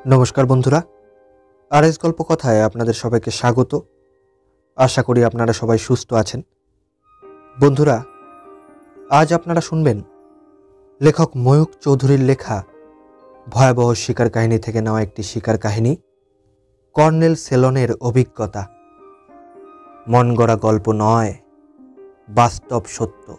নমস্কার বন্ধুরা, RS গল্পকথায় আপনাদের সবাইকে স্বাগত। আশা করি আপনারা সবাই সুস্থ আছেন। বন্ধুরা, আজ আপনারা শুনবেন লেখক ময়ূখ চৌধুরীর লেখা ভয়াবহ শিকার কাহিনী থেকে নেওয়া একটি শিকার কাহিনী, কর্নেল সেলনের অভিজ্ঞতা। মন গড়া গল্প নয়, বাস্তব সত্য।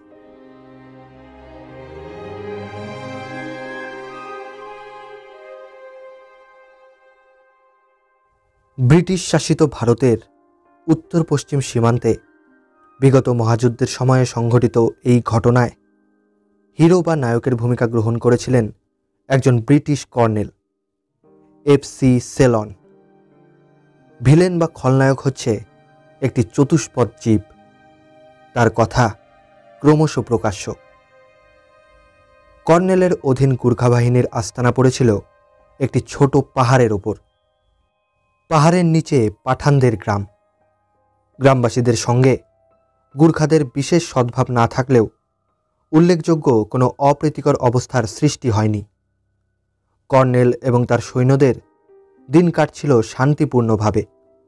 ব্রিটিশ শাসিত ভারতের উত্তর পশ্চিম সীমান্তে বিগত মহাযুদ্ধের সময়ে সংঘটিত এই ঘটনায় হিরো বা নায়কের ভূমিকা গ্রহণ করেছিলেন একজন ব্রিটিশ কর্নেল, FC সেলন। ভিলেন বা খলনায়ক হচ্ছে একটি চতুষ্পদ জীব, তার কথা ক্রমশ প্রকাশ্য। কর্নেলের অধীন গুর্খা বাহিনীর আস্তানা পড়েছিল একটি ছোট পাহাড়ের ওপর। পাহাড়ের নিচে পাঠানদের গ্রাম। গ্রামবাসীদের সঙ্গে গুর্খাদের বিশেষ সদ্ভাব না থাকলেও উল্লেখযোগ্য কোনো অপ্রীতিকর অবস্থার সৃষ্টি হয়নি। কর্নেল এবং তার সৈন্যদের দিন কাটছিল শান্তিপূর্ণভাবে।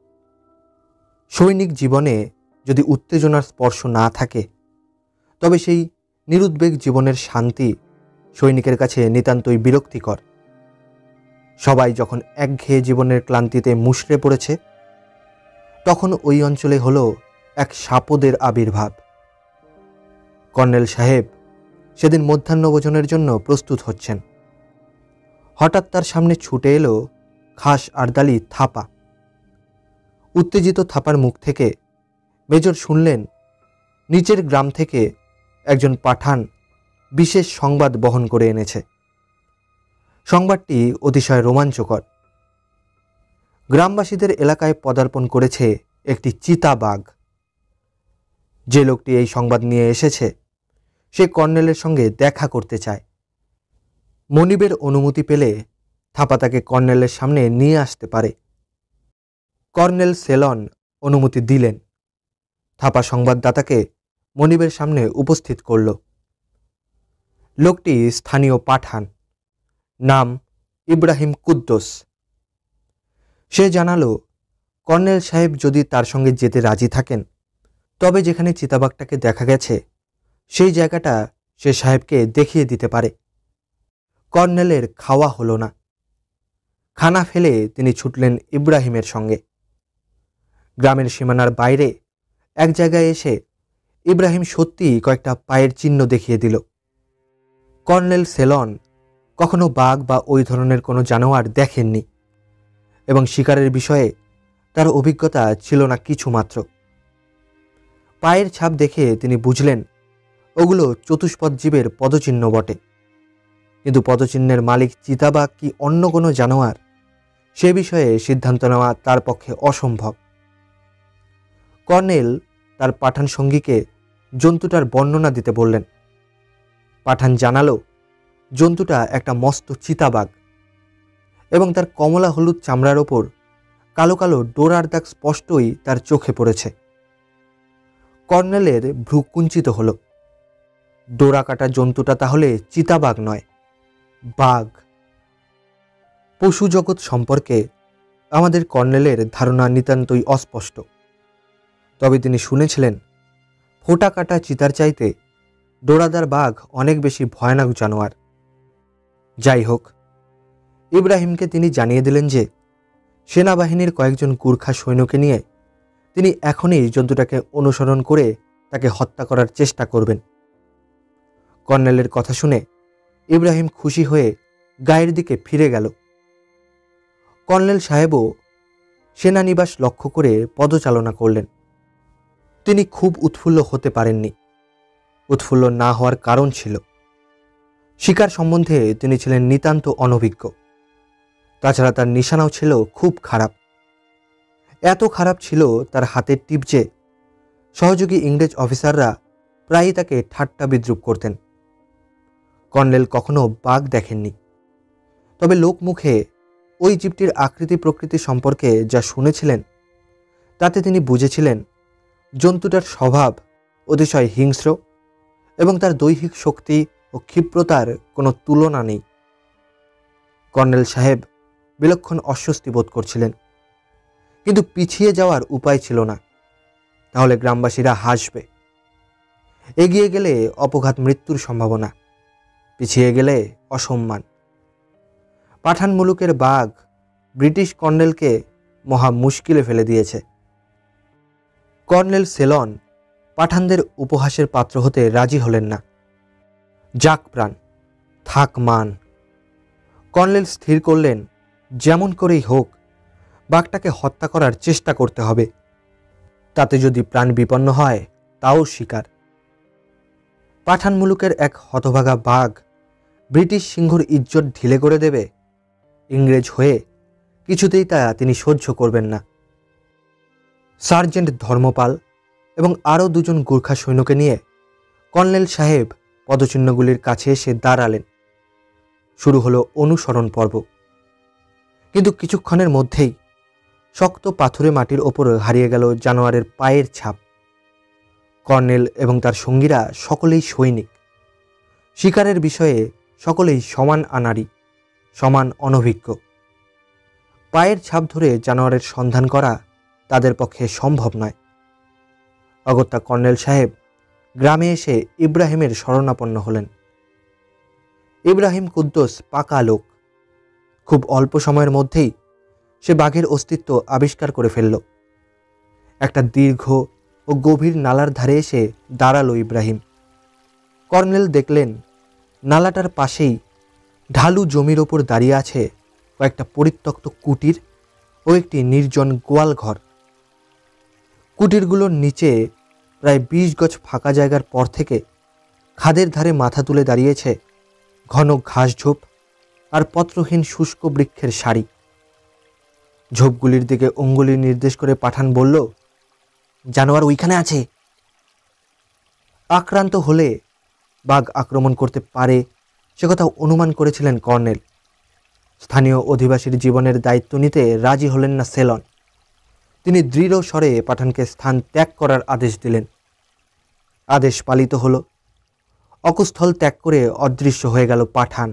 সৈনিক জীবনে যদি উত্তেজনার স্পর্শ না থাকে, তবে সেই নিরুদ্বেগ জীবনের শান্তি সৈনিকের কাছে নিতান্তই বিরক্তিকর। সবাই যখন একঘেয়ে জীবনের ক্লান্তিতে মুষড়ে পড়েছে, তখন ওই অঞ্চলে হলো এক সাপদের আবির্ভাব। কর্নেল সাহেব সেদিন মধ্যাহ্নভোজনের জন্য প্রস্তুত হচ্ছেন। হঠাৎ তার সামনে ছুটে এলো খাস আর্দালি থাপা। উত্তেজিত থাপার মুখ থেকে মেজর শুনলেন নিচের গ্রাম থেকে একজন পাঠান বিশেষ সংবাদ বহন করে এনেছে। সংবাদটি অতিশয় রোমাঞ্চকর। গ্রামবাসীদের এলাকায় পদার্পণ করেছে একটি চিতাবাঘ। যে লোকটি এই সংবাদ নিয়ে এসেছে, সে কর্নেলের সঙ্গে দেখা করতে চায়। মনিবের অনুমতি পেলে থাপা তাকে কর্নেলের সামনে নিয়ে আসতে পারে। কর্নেল সেলন অনুমতি দিলেন। থাপা সংবাদদাতাকে মনিবের সামনে উপস্থিত করল। লোকটি স্থানীয় পাঠান, নাম ইব্রাহিম কুদ্দোস। সে জানালো কর্নেল সাহেব যদি তার সঙ্গে যেতে রাজি থাকেন, তবে যেখানে চিতাবাঘটাকে দেখা গেছে সেই জায়গাটা সে সাহেবকে দেখিয়ে দিতে পারে। কর্নেলের খাওয়া হলো না। খানা ফেলে তিনি ছুটলেন ইব্রাহিমের সঙ্গে। গ্রামের সীমানার বাইরে এক জায়গায় এসে ইব্রাহিম সত্যিই কয়েকটা পায়ের চিহ্ন দেখিয়ে দিল। কর্নেল সেলন কখনো বাঘ বা ওই ধরনের কোনো জানোয়ার দেখেননি এবং শিকারের বিষয়ে তার অভিজ্ঞতা ছিল না কিছু মাত্র। পায়ের ছাপ দেখে তিনি বুঝলেন ওগুলো চতুষ্পদ জীবের পদচিহ্ন বটে, কিন্তু পদচিহ্নের মালিক চিতাবাঘ কি অন্য কোনো জানোয়ার, সে বিষয়ে সিদ্ধান্ত নেওয়া তার পক্ষে অসম্ভব। কর্নেল তার পাঠান সঙ্গীকে জন্তুটার বর্ণনা দিতে বললেন। পাঠান জানালো জন্তুটা একটা মস্ত চিতাবাঘ এবং তার কমলা হলুদ চামড়ার ওপর কালো কালো ডোরার দাগ স্পষ্টই তার চোখে পড়েছে। কর্নেলের ভ্রু কুঞ্চিত হল। ডোরা কাটা জন্তুটা তাহলে চিতাবাঘ নয়, বাঘ। পশু জগৎ সম্পর্কে আমাদের কর্নেলের ধারণা নিতান্তই অস্পষ্ট। তবে তিনি শুনেছিলেন ফোঁটা কাটা চিতার চাইতে ডোরাদার বাঘ অনেক বেশি ভয়ানক জানোয়ার। যাই হোক, ইব্রাহিমকে তিনি জানিয়ে দিলেন যে সেনাবাহিনীর কয়েকজন গুর্খা সৈন্যকে নিয়ে তিনি এখনই জন্তুটাকে অনুসরণ করে তাকে হত্যা করার চেষ্টা করবেন। কর্নেলের কথা শুনে ইব্রাহিম খুশি হয়ে গায়ের দিকে ফিরে গেল। কর্নেল সাহেবও সেনানিবাস লক্ষ্য করে পদচালনা করলেন। তিনি খুব উৎফুল্ল হতে পারেননি। উৎফুল্ল না হওয়ার কারণ ছিল, শিকার সম্বন্ধে তিনি ছিলেন নিতান্ত অনভিজ্ঞ। তাছাড়া তার নিশানাও ছিল খুব খারাপ। এত খারাপ ছিল তার হাতের টিপ যে সহযোগী ইংরেজ অফিসাররা প্রায়ই তাকে ঠাট্টা বিদ্রুপ করতেন। কর্নেল কখনো বাঘ দেখেননি, তবে লোকমুখে ওই জীবটির আকৃতি প্রকৃতি সম্পর্কে যা শুনেছিলেন, তাতে তিনি বুঝেছিলেন জন্তুটার স্বভাব অতিশয় হিংস্র এবং তার দৈহিক শক্তি ও ক্ষিপ্রতার কোনো তুলনা নেই। কর্নেল সাহেব বিলক্ষণ অস্বস্তি বোধ করছিলেন, কিন্তু পিছিয়ে যাওয়ার উপায় ছিল না। তাহলে গ্রামবাসীরা হাসবে। এগিয়ে গেলে অপঘাত মৃত্যুর সম্ভাবনা, পিছিয়ে গেলে অসম্মান। পাঠান মুলুকের বাঘ ব্রিটিশ কর্নেলকে মহা মুশকিলে ফেলে দিয়েছে। কর্নেল সেলন পাঠানদের উপহাসের পাত্র হতে রাজি হলেন না। যাক প্রাণ, থাক মান। কর্নেল স্থির করলেন, যেমন করেই হোক বাঘটাকে হত্যা করার চেষ্টা করতে হবে। তাতে যদি প্রাণ বিপন্ন হয় তাও স্বীকার। পাঠান মুলুকের এক হতভাগা বাঘ ব্রিটিশ সিংহর ইজ্জত ঢিলে করে দেবে, ইংরেজ হয়ে কিছুতেই তা তিনি সহ্য করবেন না। সার্জেন্ট ধর্মপাল এবং আরও দুজন গোর্খা সৈন্যকে নিয়ে কর্নেল সাহেব পদচিহ্নগুলির কাছে এসে দাঁড়ালেন। শুরু হলো অনুসরণ পর্ব। কিন্তু কিছুক্ষণের মধ্যেই শক্ত পাথুরে মাটির ওপর হারিয়ে গেল জানোয়ারের পায়ের ছাপ। কর্নেল এবং তার সঙ্গীরা সকলেই সৈনিক, শিকারের বিষয়ে সকলেই সমান আনাড়ি, সমান অনভিজ্ঞ। পায়ের ছাপ ধরে জানোয়ারের সন্ধান করা তাদের পক্ষে সম্ভব নয়। অগত্যা কর্নেল সাহেব গ্রামে এসে ইব্রাহিমের শরণাপন্ন হলেন। ইব্রাহিম কুদ্দোস পাকা লোক। খুব অল্প সময়ের মধ্যেই সে বাঘের অস্তিত্ব আবিষ্কার করে ফেলল। একটা দীর্ঘ ও গভীর নালার ধারে এসে দাঁড়ালো ইব্রাহিম। কর্নেল দেখলেন নালাটার পাশেই ঢালু জমির ওপর দাঁড়িয়ে আছে কয়েকটা পরিত্যক্ত কুটির ও একটি নির্জন গোয়াল ঘর। কুটিরগুলোর নিচে প্রায় 20 গজ ফাঁকা জায়গার পর থেকে খাদের ধারে মাথা তুলে দাঁড়িয়েছে ঘন ঘাসঝোপ আর পত্রহীন শুষ্ক বৃক্ষের সারি। ঝোপগুলির দিকে অঙ্গুলি নির্দেশ করে পাঠান বলল, জানোয়ার ওইখানে আছে। আক্রান্ত হলে বাঘ আক্রমণ করতে পারে সে কথা অনুমান করেছিলেন কর্নেল। স্থানীয় অধিবাসীর জীবনের দায়িত্ব নিতে রাজি হলেন না সেলন। তিনি দৃঢ় স্বরে পাঠানকে স্থান ত্যাগ করার আদেশ দিলেন। আদেশ পালিত হল। অকুস্থল ত্যাগ করে অদৃশ্য হয়ে গেল পাঠান।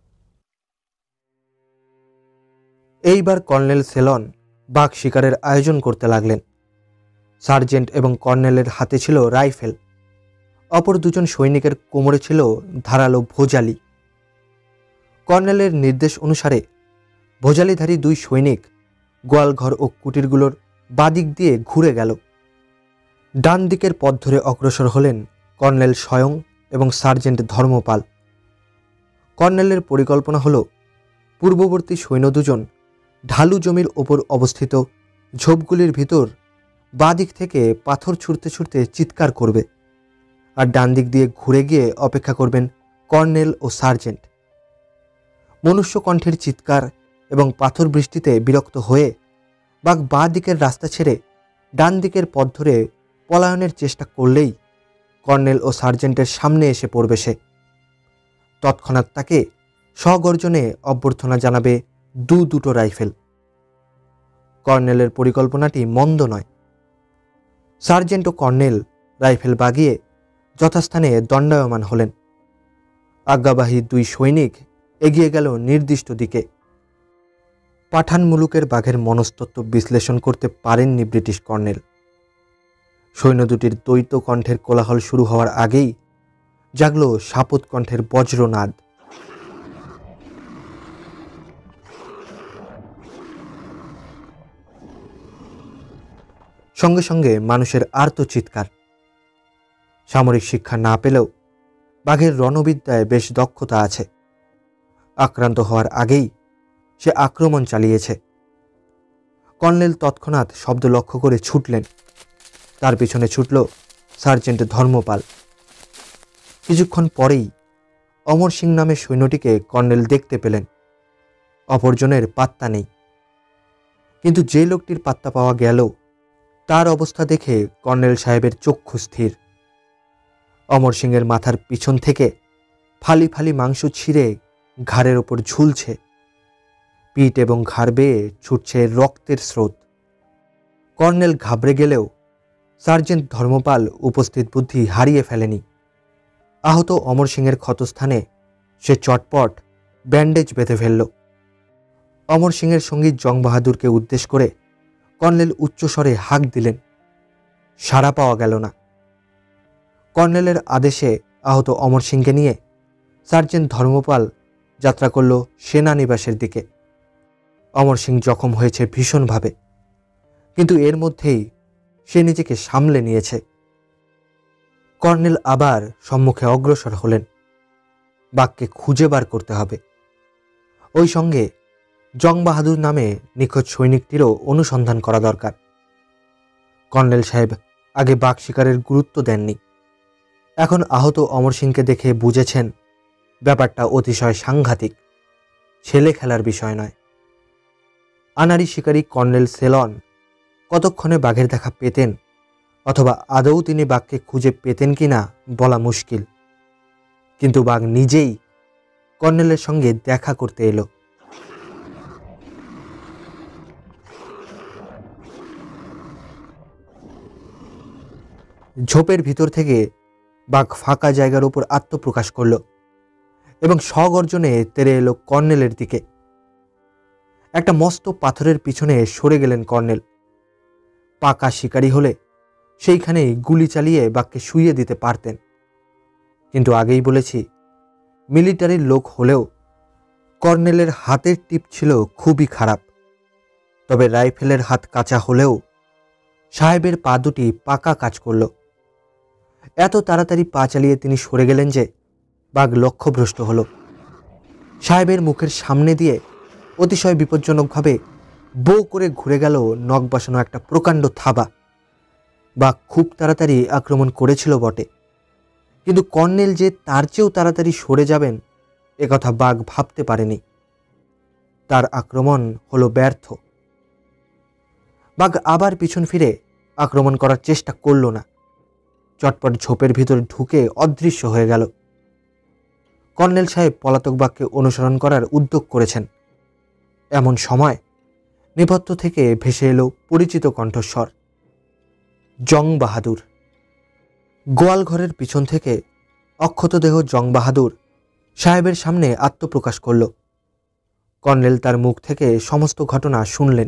এইবার কর্নেল সেলন বাঘ শিকারের আয়োজন করতে লাগলেন। সার্জেন্ট এবং কর্নেলের হাতে ছিল রাইফেল, অপর দুজন সৈনিকের কোমরে ছিল ধারালো ভোজালি। কর্নেলের নির্দেশ অনুসারে ভোজালিধারী 2 সৈনিক গোয়ালঘর ও কুটিরগুলোর বাদিক দিয়ে ঘুরে গেল। ডান দিকের পথ ধরে অগ্রসর হলেন কর্নেল স্বয়ং এবং সার্জেন্ট ধর্মপাল। কর্নেলের পরিকল্পনা হল পূর্ববর্তী সৈন্য দুজন ঢালু জমির ওপর অবস্থিত ঝোপগুলির ভিতর বাদিক থেকে পাথর ছুঁড়তে ছুঁড়তে চিৎকার করবে, আর ডান দিক দিয়ে ঘুরে গিয়ে অপেক্ষা করবেন কর্নেল ও সার্জেন্ট। মনুষ্য কণ্ঠের চিৎকার এবং পাথর বৃষ্টিতে বিরক্ত হয়ে বাঘ বাঁ দিকের রাস্তা ছেড়ে ডান দিকের পথ ধরে পলায়নের চেষ্টা করলেই কর্নেল ও সার্জেন্টের সামনে এসে পড়বে সে। তৎক্ষণাৎ তাকে সগর্জনে অভ্যর্থনা জানাবে দুটো রাইফেল। কর্নেলের পরিকল্পনাটি মন্দ নয়। সার্জেন্ট ও কর্নেল রাইফেল বাগিয়ে যথাস্থানে দণ্ডায়মান হলেন। আজ্ঞাবাহী 2 সৈনিক এগিয়ে গেল নির্দিষ্ট দিকে। পাঠান মুলুকের বাঘের মনস্তত্ত্ব বিশ্লেষণ করতে পারেননি ব্রিটিশ কর্নেল। সৈন্য দুটির দ্বৈত কণ্ঠের কোলাহল শুরু হওয়ার আগেই জাগল শাপত কণ্ঠের বজ্রনাদ। সঙ্গে সঙ্গে মানুষের আর্ত চিৎকার। সামরিক শিক্ষা না পেলেও বাঘের রণবিদ্যায় বেশ দক্ষতা আছে। আক্রান্ত হওয়ার আগেই সে আক্রমণ চালিয়েছে। কর্নেল তৎক্ষণাৎ শব্দ লক্ষ্য করে ছুটলেন। তার পিছনে ছুটল সার্জেন্ট ধর্মপাল। কিছুক্ষণ পরেই অমর সিং নামে সৈন্যটিকে কর্নেল দেখতে পেলেন। অপরজনের পাত্তা নেই। কিন্তু যে লোকটির পাত্তা পাওয়া গেল তার অবস্থা দেখে কর্নেল সাহেবের চক্ষু স্থির। অমর সিংয়ের মাথার পিছন থেকে ফালি ফালি মাংস ছিঁড়ে ঘাড়ের ওপর ঝুলছে। পিঠ এবং ঘাড় বেয়ে ছুটছে রক্তের স্রোত। কর্নেল ঘাবড়ে গেলেও সার্জেন্ট ধর্মপাল উপস্থিত বুদ্ধি হারিয়ে ফেলেনি। আহত অমর সিংয়ের ক্ষতস্থানে সে চটপট ব্যান্ডেজ বেঁধে ফেলল। অমর সিংয়ের সঙ্গী জং বাহাদুরকে উদ্দেশ করে কর্নেল উচ্চস্বরে হাঁক দিলেন। সাড়া পাওয়া গেল না। কর্নেলের আদেশে আহত অমর সিংকে নিয়ে সার্জেন্ট ধর্মপাল যাত্রা করল সেনানিবাসের দিকে। অমর সিং জখম হয়েছে ভীষণভাবে, কিন্তু এর মধ্যেই সে নিজেকে সামলে নিয়েছে। কর্নেল আবার সম্মুখে অগ্রসর হলেন। বাঘকে খুঁজে বার করতে হবে। ওই সঙ্গে জং বাহাদুর নামে নিখোঁজ সৈনিকটিরও অনুসন্ধান করা দরকার। কর্নেল সাহেব আগে বাঘ শিকারের গুরুত্ব দেননি। এখন আহত অমর সিংকে দেখে বুঝেছেন ব্যাপারটা অতিশয় সাংঘাতিক, ছেলে খেলার বিষয় নয়। আনাড়ি শিকারী কর্নেল সেলন কতক্ষণে বাঘের দেখা পেতেন, অথবা আদৌ তিনি বাঘকে খুঁজে পেতেন কিনা বলা মুশকিল। কিন্তু বাঘ নিজেই কর্নেলের সঙ্গে দেখা করতে এলো। ঝোপের ভিতর থেকে বাঘ ফাঁকা জায়গার উপর আত্মপ্রকাশ করল এবং স্বগর্জনে তেড়ে এলো কর্নেলের দিকে। একটা মস্ত পাথরের পিছনে সরে গেলেন কর্নেল। পাকা শিকারী হলে সেইখানেই গুলি চালিয়ে বাঘকে শুইয়ে দিতে পারতেন। কিন্তু আগেই বলেছি, মিলিটারির লোক হলেও কর্নেলের হাতের টিপ ছিল খুবই খারাপ। তবে রাইফেলের হাত কাঁচা হলেও সাহেবের পা দুটি পাকা কাজ করল। এত তাড়াতাড়ি পা চালিয়ে তিনি সরে গেলেন যে বাঘ লক্ষ্যভ্রষ্ট হল। সাহেবের মুখের সামনে দিয়ে অতিশয় বিপজ্জনকভাবে বো করে ঘুরে গেল নখ বসানো একটা প্রকাণ্ড থাবা। বাঘ খুব তাড়াতাড়ি আক্রমণ করেছিল বটে, কিন্তু কর্নেল যে তার চেয়েও তাড়াতাড়ি সরে যাবেন একথা বাঘ ভাবতে পারেনি। তার আক্রমণ হলো ব্যর্থ। বাঘ আবার পিছন ফিরে আক্রমণ করার চেষ্টা করল না। চটপট ঝোপের ভিতর ঢুকে অদৃশ্য হয়ে গেল। কর্নেল সাহেব পলাতক বাঘকে অনুসরণ করার উদ্যোগ করেছেন। এমন সময় নেপথ্য থেকে ভেসে এলো পরিচিত কণ্ঠস্বর, জং বাহাদুর। গোয়াল ঘরের পিছন থেকে অক্ষতদেহ জং বাহাদুর সাহেবের সামনে আত্মপ্রকাশ করল। কর্নেল তার মুখ থেকে সমস্ত ঘটনা শুনলেন।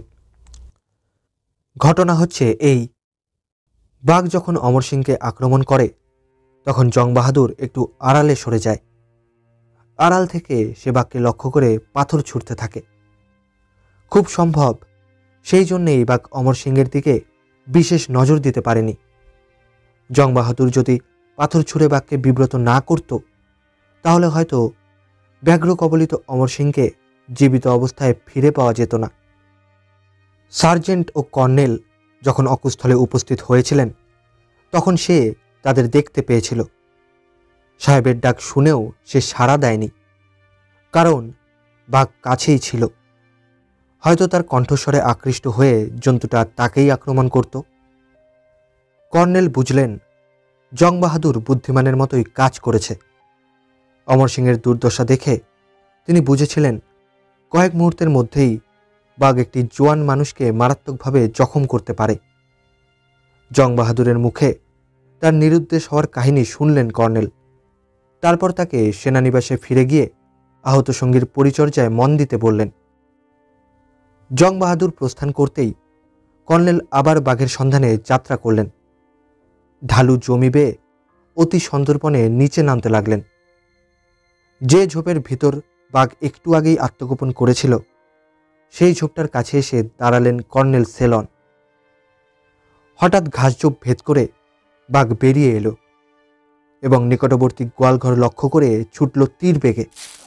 ঘটনা হচ্ছে এই, বাঘ যখন অমর সিংকে আক্রমণ করে তখন জং বাহাদুর একটু আড়ালে সরে যায়। আড়াল থেকে সে বাঘকে লক্ষ্য করে পাথর ছুঁড়তে থাকে। খুব সম্ভব সেই জন্যেই বাঘ অমর সিংয়ের দিকে বিশেষ নজর দিতে পারেনি। জং বাহাদুর যদি পাথর ছুঁড়ে বাঘকে বিব্রত না করত, তাহলে হয়তো ব্যাঘ্র কবলিত অমর সিংকে জীবিত অবস্থায় ফিরে পাওয়া যেত না। সার্জেন্ট ও কর্নেল যখন অকুস্থলে উপস্থিত হয়েছিলেন তখন সে তাদের দেখতে পেয়েছিল। সাহেবের ডাক শুনেও সে সাড়া দেয়নি, কারণ বাঘ কাছেই ছিল। হয়তো তার কণ্ঠস্বরে আকৃষ্ট হয়ে জন্তুটা তাকেই আক্রমণ করত। কর্নেল বুঝলেন জং বাহাদুর বুদ্ধিমানের মতোই কাজ করেছে। অমর সিংয়ের দুর্দশা দেখে তিনি বুঝেছিলেন কয়েক মুহূর্তের মধ্যেই বাঘ একটি জোয়ান মানুষকে মারাত্মকভাবে জখম করতে পারে। জং বাহাদুরের মুখে তার নিরুদ্দেশ হওয়ার কাহিনী শুনলেন কর্নেল। তারপর তাকে সেনানিবাসে ফিরে গিয়ে আহত সঙ্গীর পরিচর্যায় মন দিতে বললেন। জং বাহাদুর প্রস্থান করতেই কর্নেল আবার বাঘের সন্ধানে যাত্রা করলেন। ঢালু জমি বেয়ে অতি সন্তর্পণে নিচে নামতে লাগলেন। যে ঝোপের ভিতর বাঘ একটু আগেই আত্মগোপন করেছিল সেই ঝোপটার কাছে এসে দাঁড়ালেন কর্নেল সেলন। হঠাৎ ঘাসঝোপ ভেদ করে বাঘ বেরিয়ে এলো এবং নিকটবর্তী গোয়ালঘর লক্ষ্য করে ছুটল তীর বেগে।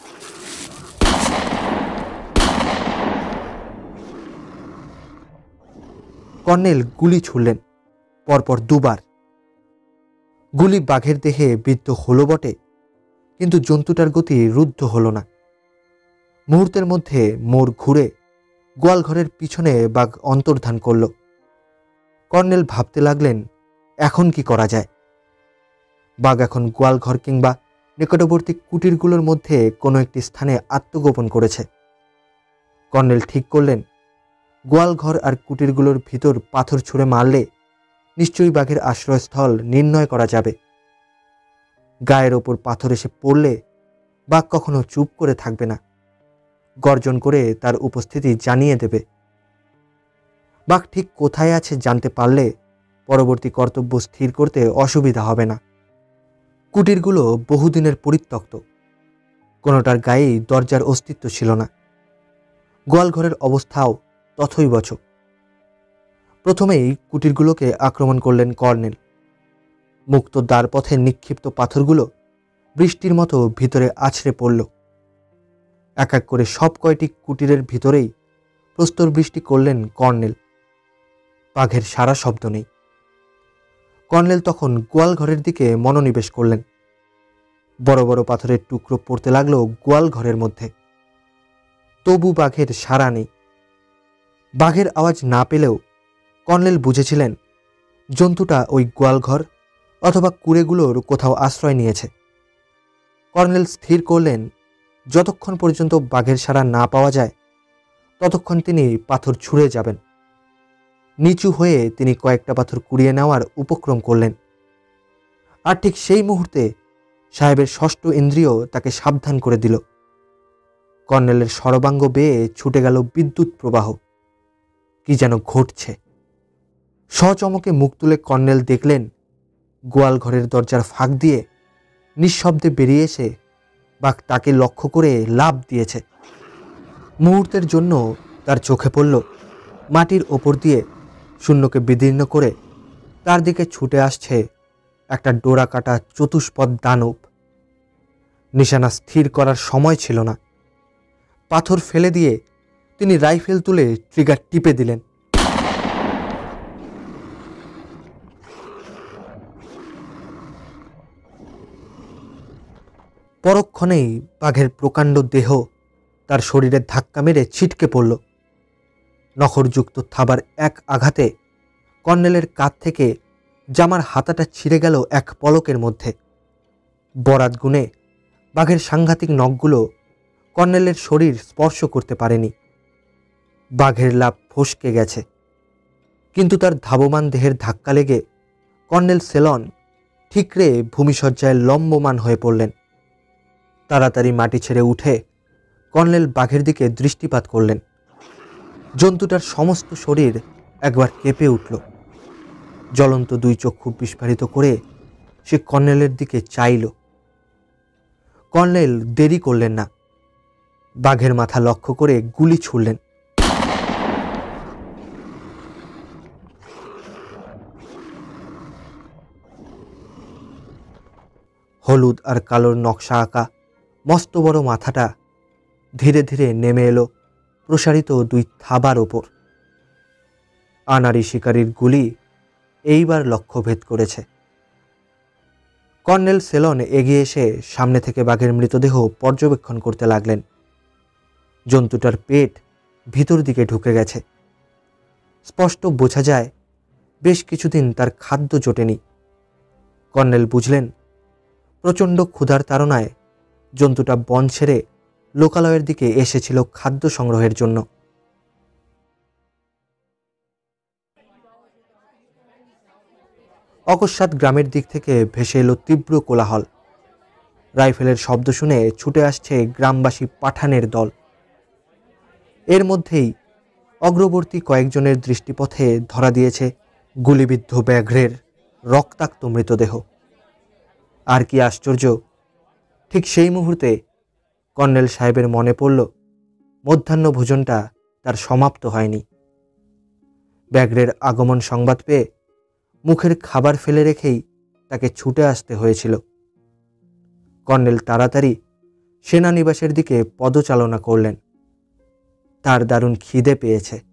কর্নেল গুলি ছুড়লেন পরপর দুবার। গুলি বাঘের দেহে বিদ্ধ হলো বটে, কিন্তু জন্তুটার গতি রুদ্ধ হলো না। মুহূর্তের মধ্যে মোড় ঘুরে গোয়ালঘরের পিছনে বাঘ অন্তর্ধান করল। কর্নেল ভাবতে লাগলেন এখন কি করা যায়। বাঘ এখন গোয়ালঘর কিংবা নিকটবর্তী কুটিরগুলোর মধ্যে কোনো একটি স্থানে আত্মগোপন করেছে। কর্নেল ঠিক করলেন গোয়ালঘর আর কুটিরগুলোর ভিতর পাথর ছুঁড়ে মারলে নিশ্চয়ই বাঘের আশ্রয়স্থল নির্ণয় করা যাবে। গায়ের ওপর পাথর এসে পড়লে বাঘ কখনো চুপ করে থাকবে না। গর্জন করে তার উপস্থিতি জানিয়ে দেবে। বাঘ ঠিক কোথায় আছে জানতে পারলে পরবর্তী কর্তব্য স্থির করতে অসুবিধা হবে না। কুটিরগুলো বহুদিনের পরিত্যক্ত, কোনোটার গায়েই দরজার অস্তিত্ব ছিল না। গোয়ালঘরের অবস্থাও তথৈবচ। প্রথমেই কুটিরগুলোকে আক্রমণ করলেন কর্নেল। মুক্ত দ্বারপথে নিক্ষিপ্ত পাথরগুলো বৃষ্টির মতো ভিতরে আছড়ে পড়ল। এক এক করে সব কয়টি কুটিরের ভিতরেই প্রস্তর বৃষ্টি করলেন কর্নেল। বাঘের সারা শব্দ নেই। কর্নেল তখন গোয়ালঘরের দিকে মনোনিবেশ করলেন। বড় বড় পাথরের টুকরো পড়তে লাগলো গোয়ালঘরের মধ্যে। তবু বাঘের সাড়া নেই। বাঘের আওয়াজ না পেলেও কর্নেল বুঝেছিলেন জন্তুটা ওই গোয়ালঘর অথবা কুড়েগুলোর কোথাও আশ্রয় নিয়েছে। কর্নেল স্থির করলেন যতক্ষণ পর্যন্ত বাঘের সাড়া না পাওয়া যায় ততক্ষণ তিনি পাথর ছুঁড়ে যাবেন। নিচু হয়ে তিনি কয়েকটা পাথর কুড়িয়ে নেওয়ার উপক্রম করলেন। আর ঠিক সেই মুহূর্তে সাহেবের ষষ্ঠ ইন্দ্রিয় তাকে সাবধান করে দিল। কর্নেলের সর্বাঙ্গ বেয়ে ছুটে গেল বিদ্যুৎ প্রবাহ। কি যেন ঘটছে। সচমকে মুখ তুলে কর্নেল দেখলেন গোয়াল ঘরের দরজার ফাঁক দিয়ে নিঃশব্দে বেরিয়ে এসে বাঘ তাকে লক্ষ্য করে লাফ দিয়েছে। মুহূর্তের জন্য তার চোখে পড়ল মাটির ওপর দিয়ে শূন্যকে বিদীর্ণ করে তার দিকে ছুটে আসছে একটা ডোরা কাটা চতুষ্পদ দানব। নিশানা স্থির করার সময় ছিল না। পাথর ফেলে দিয়ে তিনি রাইফেল তুলে ট্রিগার টিপে দিলেন। পরক্ষণেই বাঘের প্রকাণ্ড দেহ তার শরীরে ধাক্কা মেরে ছিটকে পড়ল। নখরযুক্ত থাবার এক আঘাতে কর্নেলের কাঁধ থেকে জামার হাতাটা ছিঁড়ে গেল এক পলকের মধ্যে। বরাত গুণে বাঘের সাংঘাতিক নখগুলো কর্নেলের শরীর স্পর্শ করতে পারেনি। বাঘের লাফ ফসকে গেছে, কিন্তু তার ধাবমান দেহের ধাক্কা লেগে কর্নেল সেলন ঠিকরে ভূমিশয্যায় লম্বমান হয়ে পড়লেন। তাড়াতাড়ি মাটি ছেড়ে উঠে কর্নেল বাঘের দিকে দৃষ্টিপাত করলেন। জন্তুটার সমস্ত শরীর একবার কেঁপে উঠল। জ্বলন্ত দুই চক্ষু বিস্ফারিত করে সে কর্নেলের দিকে চাইল। কর্নেল দেরি করলেন না। বাঘের মাথা লক্ষ্য করে গুলি ছুড়লেন। হলুদ আর কালোর নকশা আঁকা মস্ত বড় মাথাটা ধীরে ধীরে নেমে এলো প্রসারিত দুই থাবার ওপর। আনাড়ি শিকারীর গুলি এইবার লক্ষ্যভেদ করেছে। কর্নেল সেলন এগিয়ে এসে সামনে থেকে বাঘের মৃতদেহ পর্যবেক্ষণ করতে লাগলেন। জন্তুটার পেট ভিতর দিকে ঢুকে গেছে। স্পষ্ট বোঝা যায় বেশ কিছুদিন তার খাদ্য জোটেনি। কর্নেল বুঝলেন প্রচণ্ড ক্ষুধার তাড়নায় জন্তুটা বন ছেড়ে লোকালয়ের দিকে এসেছিল খাদ্য সংগ্রহের জন্য। অকস্মাৎ গ্রামের দিক থেকে ভেসে এলো তীব্র কোলাহল। রাইফেলের শব্দ শুনে ছুটে আসছে গ্রামবাসী পাঠানের দল। এর মধ্যেই অগ্রবর্তী কয়েকজনের দৃষ্টিপথে ধরা দিয়েছে গুলিবিদ্ধ ব্যাঘ্রের রক্তাক্ত মৃতদেহ। আর কি আশ্চর্য, ঠিক সেই মুহূর্তে কর্নেল সাহেবের মনে পড়ল মধ্যাহ্ন ভোজনটা তার সমাপ্ত হয়নি। ব্যাঘ্রের আগমন সংবাদ পেয়ে মুখের খাবার ফেলে রেখেই তাকে ছুটে আসতে হয়েছিল। কর্নেল তাড়াতাড়ি সেনানিবাসের দিকে পদচালনা করলেন। তার দারুণ খিদে পেয়েছে।